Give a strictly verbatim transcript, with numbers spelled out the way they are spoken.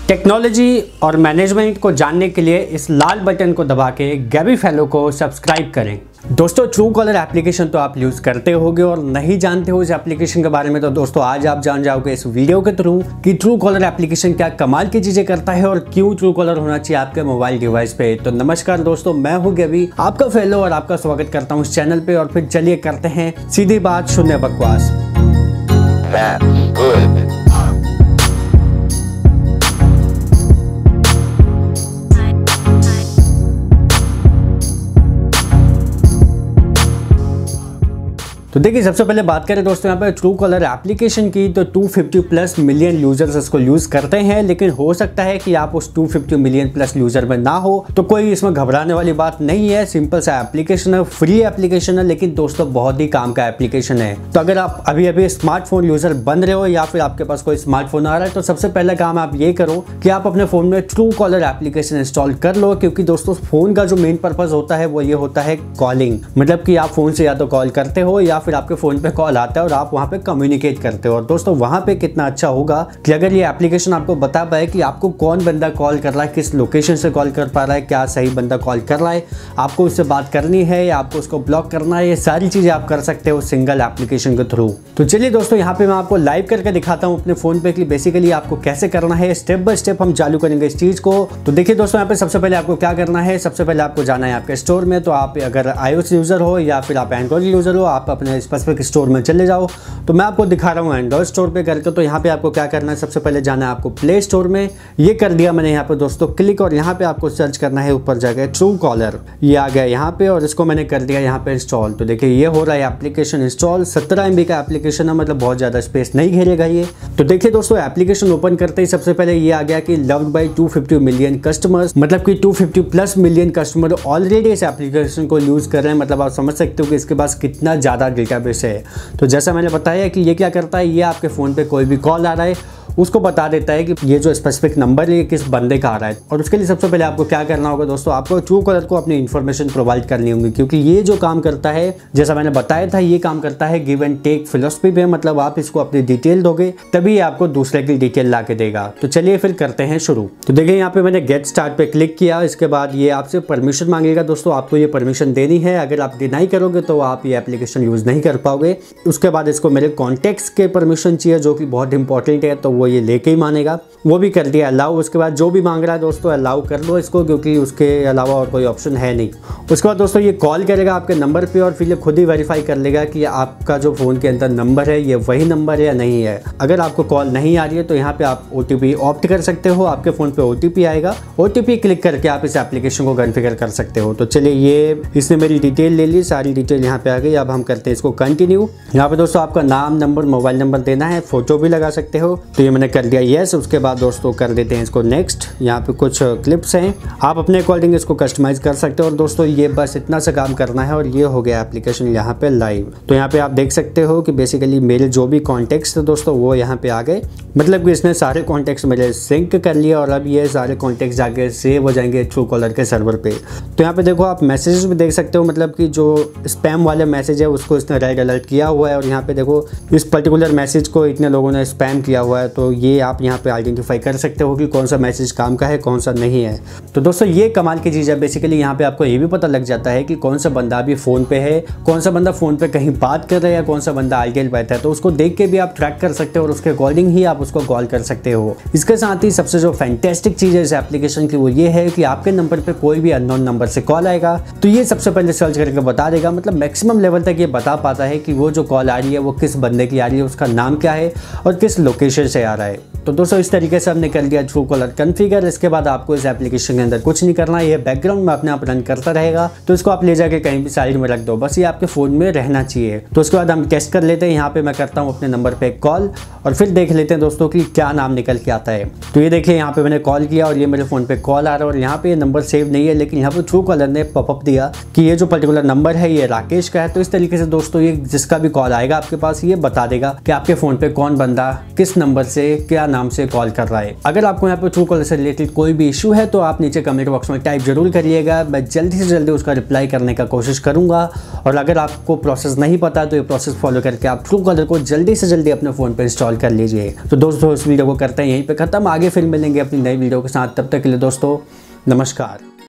Technology और management को जानने के लिए इस लाल बटन को दबा के गैबी फैलो को सब्सक्राइब करें। दोस्तों, ट्रू कॉलर एप्लीकेशन तो आप यूज़ करते होंगे और नहीं जानते हो इस एप्लीकेशन के बारे में, तो दोस्तों आज आप जान जाओगे इस वीडियो के थ्रू कि ट्रू कॉलर एप्लीकेशन क्या कमाल की चीज़ें करता है और क्यों ट्रू कॉलर होना चाहिए आपके मोबाइल डिवाइस पे। तो नमस्कार दोस्तों, मैं हूँ गैबी, आपका फैलो, और आपका स्वागत करता हूँ इस चैनल पे। और फिर चलिए करते हैं सीधी बात, शून्य बकवास। तो देखिए, सबसे पहले बात करें दोस्तों यहाँ पे ट्रू कॉलर एप्लीकेशन की, तो दो सौ पचास प्लस मिलियन यूजर्स इसको यूज़ करते हैं। लेकिन हो सकता है कि आप उस दो सौ पचास मिलियन प्लस यूजर में ना हो, तो कोई इसमें घबराने वाली बात नहीं है। सिंपल सा एप्लीकेशन है, फ्री एप्लीकेशन है, लेकिन दोस्तों बहुत ही काम का एप्लीकेशन है। तो अगर आप अभी अभी स्मार्टफोन यूजर बन रहे हो या फिर आपके पास कोई स्मार्टफोन आ रहा है, तो सबसे पहला काम आप ये करो कि आप अपने फोन में ट्रू कॉलर एप्लीकेशन इंस्टॉल कर लो। क्योंकि दोस्तों फोन का जो मेन पर्पज होता है वो ये होता है कॉलिंग, मतलब कि आप फोन से या तो कॉल करते हो या फिर आपके फोन पे कॉल आता है और आप वहां पे कम्युनिकेट करते हो। और दोस्तों वहां पे कितना अच्छा होगा कि अगर ये एप्लीकेशन आपको बता पाए कि आपको कौन बंदा कॉल कर रहा है, किस लोकेशन से कॉल कर पा रहा है, क्या सही बंदा कॉल कर रहा है, आपको उससे बात करनी है या आपको उसको ब्लॉक करना है, ये सारी चीजें आप कर सकते हो सिंगल एप्लीकेशन के थ्रू। तो चलिए दोस्तों, यहाँ पे मैं आपको लाइव करके दिखाता हूँ अपने फोन पे कि बेसिकली आपको कैसे करना है। स्टेप बाय स्टेप हम चालू करेंगे इस चीज को। तो देखिए दोस्तों, यहाँ पे सबसे पहले आपको क्या करना है, सबसे पहले आपको जाना है आपके स्टोर में। तो आप अगर आईओएस यूजर हो या फिर आप एंड्रॉइड यूजर हो, आप अपने स्पेसिफिक स्टोर में चले जाओ। तो मैं आपको दिखा रहा हूँ एंड्रॉइड स्टोर पे करके। तो यहाँ पे आपको क्या करना है, सबसे पहले जाना है आपको प्ले स्टोर में। ये कर दिया मैंने यहाँ पे दोस्तों क्लिक, और यहाँ पे आपको सर्च करना है ऊपर जाकर ट्रू कॉलर। ये आ गया यहाँ पे और इसको मैंने कर दिया यहाँ पे इंस्टॉल। तो देखिए ये हो रहा है एप्लीकेशन इंस्टॉल। सत्रह एम बी का एप्लीकेशन है, मतलब बहुत ज्यादा स्पेस नहीं घेरेगा ये। तो देखिए दोस्तों, एप्लीकेशन ओपन करते ही सबसे पहले ये आ गया कि लव्ड बाई दो सौ पचास मिलियन कस्टमर्स, मतलब कि दो सौ पचास प्लस मिलियन कस्टमर ऑलरेडी इस एप्लीकेशन को यूज कर रहे हैं। मतलब आप समझ सकते हो कि इसके पास कितना ज्यादा डेटाबेस है। तो जैसा मैंने बताया कि ये क्या करता है, ये आपके फ़ोन पे कोई भी कॉल आ रहा है उसको बता देता है कि ये जो स्पेसिफिक नंबर है ये किस बंदे का आ रहा है। और उसके लिए सबसे पहले आपको क्या करना होगा दोस्तों, आपको ट्रू कॉलर को अपनी इन्फॉर्मेशन प्रोवाइड करनी होगी। क्योंकि ये जो काम करता है, जैसा मैंने बताया था, ये काम करता है गिव एंड टेक फिलॉसफी पे। मतलब आप इसको अपनी डिटेल दोगे तभी ये आपको दूसरे की डिटेल ला के देगा। तो चलिए फिर करते हैं शुरू। तो देखिए यहाँ पे मैंने गेट स्टार्ट पे क्लिक किया। इसके बाद ये आपसे परमिशन मांगेगा दोस्तों, आपको ये परमिशन देनी है। अगर आप डिनाई करोगे तो आप ये एप्लीकेशन यूज नहीं कर पाओगे। उसके बाद इसको मेरे कॉन्टेक्ट्स के परमिशन चाहिए, जो कि बहुत इंपॉर्टेंट है, तो वो ये लेके ही मानेगा। वो भी कर दिया अलाउ। उसके बाद जो भी मांग रहा है दोस्तों अलाउ कर लो इसको, क्योंकि उसके अलावा और कोई ऑप्शन है नहीं। उसके बाद दोस्तों ये कॉल करेगा आपके नंबर पे और फिर ये खुद ही वेरीफाई कर लेगा कि आपका जो फ़ोन के अंदर नंबर है ये वही नंबर है या नहीं है। अगर आपको कॉल नहीं आ रही है तो यहाँ पे आप ओ टी पी ऑप्ट कर सकते हो। आपके फ़ोन पे ओ टी पी आएगा, ओ टी पी क्लिक करके आप इस एप्लीकेशन को कॉन्फ़िगर कर सकते हो। तो चलिए, ये इसने मेरी डिटेल ले ली, सारी डिटेल यहाँ पे आ गई। अब हम करते हैं इसको कंटिन्यू। यहाँ पे दोस्तों आपका नाम, नंबर, मोबाइल नंबर देना है, फोटो भी लगा सकते हो। तो ये मैंने कर दिया येस। उसके बाद दोस्तों कर देते हैं इसको नेक्स्ट। यहाँ पे कुछ क्लिप्स हैं, आप अपने अकॉर्डिंग इसको कस्टमाइज कर सकते हो। और दोस्तों ये बस इतना सा काम करना है और ये हो गया एप्लीकेशन यहाँ पे लाइव। तो यहाँ पे आप देख सकते हो कि बेसिकली मेरे जो भी कॉन्टेक्ट्स थे दोस्तों वो यहाँ पे आ गए। मतलब कि इसने सारे कॉन्टेक्ट्स मेरे सिंक कर लिया और अब ये सारे कॉन्टेक्ट्स जाके सेव हो जाएंगे ट्रू कॉलर के सर्वर पे। तो यहाँ पे देखो आप मैसेजेस भी देख सकते हो, मतलब कि जो स्पैम वाले मैसेज है उसको इसने रेड अलर्ट किया हुआ है। और यहाँ पे देखो इस पर्टिकुलर मैसेज को इतने लोगों ने स्पैम किया हुआ है। तो ये आप यहाँ पे आइडेंटिफाई कर सकते हो कि कौन सा मैसेज काम का है, कौन सा नहीं है। तो दोस्तों ये कमाल की चीज़ है। बेसिकली यहाँ पे आपको ये भी पता लग जाता है कि कौन सा बंदा अभी फ़ोन पे है, कौन सा बंदा फ़ोन पे कहीं बात कर रहा है या कौन सा बंदा आइडियल बैठा है। तो उसको देख के भी आप ट्रैक कर सकते हो और उसके अकॉर्डिंग ही आप उसको कॉल कर सकते हो। इसके साथ ही सबसे जो फैंटेस्टिक चीज़ है इस एप्लीकेशन की वो ये है कि आपके नंबर पर कोई भी अननोन नंबर से कॉल आएगा तो ये सबसे पहले सर्च करके बता देगा। मतलब मैक्सिमम लेवल तक ये बता पाता है कि वो जो कॉल आ रही है वो किस बंदे की आ रही है, उसका नाम क्या है और किस लोकेशन से आ रहा है। तो दोस्तों इस तरीके से हमने कर लिया ट्रू कॉलर कॉन्फ़िगर। इसके बाद आपको इस एप्लीकेशन के अंदर कुछ नहीं करना है, ये बैकग्राउंड में अपने आप रन करता रहेगा। तो इसको आप ले जाके कहीं भी साइड में रख दो, बस ये आपके फ़ोन में रहना चाहिए। तो उसके बाद हम टेस्ट कर लेते हैं। यहाँ पे मैं करता हूँ अपने नंबर पे कॉल और फिर देख लेते हैं दोस्तों कि क्या नाम निकल के आता है। तो ये देखिए यहाँ पे मैंने कॉल किया और ये मेरे फ़ोन पे कॉल आ रहा है और यहाँ पे ये नंबर सेव नहीं है, लेकिन यहाँ पे ट्रू कॉलर ने पॉपअप दिया कि ये जो पर्टिकुलर नंबर है ये राकेश का है। तो इस तरीके से दोस्तों ये जिसका भी कॉल आएगा आपके पास ये बता देगा कि आपके फ़ोन पे कौन बंदा किस नंबर से क्या नाम से कॉल कर रहा है। अगर आपको यहाँ पे ट्रू कॉलर से रिलेटेड कोई भी इशू है तो आप नीचे कमेंट बॉक्स में टाइप जरूर करिएगा, मैं जल्दी से जल्दी उसका रिप्लाई करने का कोशिश करूंगा। और अगर आपको प्रोसेस नहीं पता तो ये प्रोसेस फॉलो करके आप ट्रू कॉलर को जल्दी से जल्दी अपने फ़ोन पर इंस्टॉल कर लीजिए। तो दोस्तों इस वीडियो को करते हैं यहीं पर खत्म, आगे फिर मिलेंगे अपनी नई वीडियो के साथ। तब तक के लिए दोस्तों नमस्कार।